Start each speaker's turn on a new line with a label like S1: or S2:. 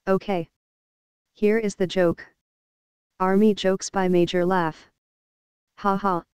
S1: Okay. Here is the joke. Army jokes by Major Laugh. Ha ha.